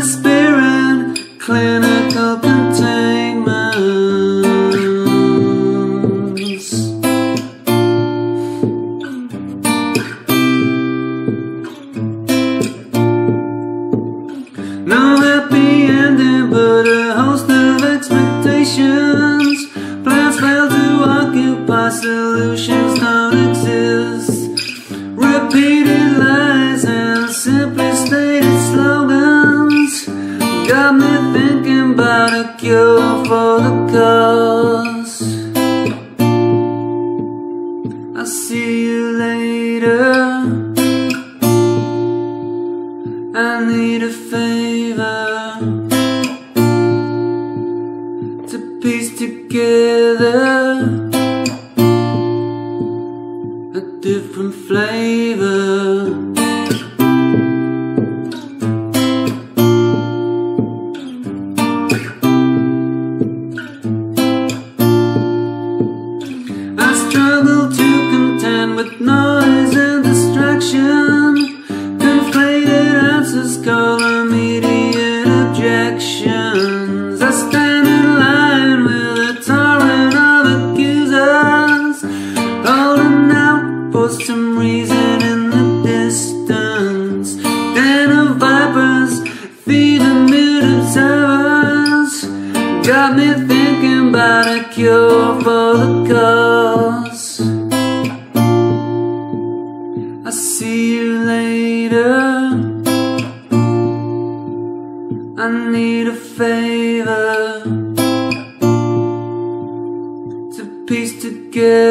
spirit, clinical containments. No happy ending, but a host of expectations. Plans fail to occupy, solutions don't exist. Repeated lies and simply stated slogans got me thinking about a cure for the cause. I'll see you later. I need a favor to piece together a different flavor. I struggle to contend with noise and distraction. Conflated answers call immediate objections. I stand in line with a torrent of accusers, holding out for some reason in the distance. Den of vipers, feeding mute observers, got me thinking about a cure for the cause. I'll see you later. I need a favor to piece together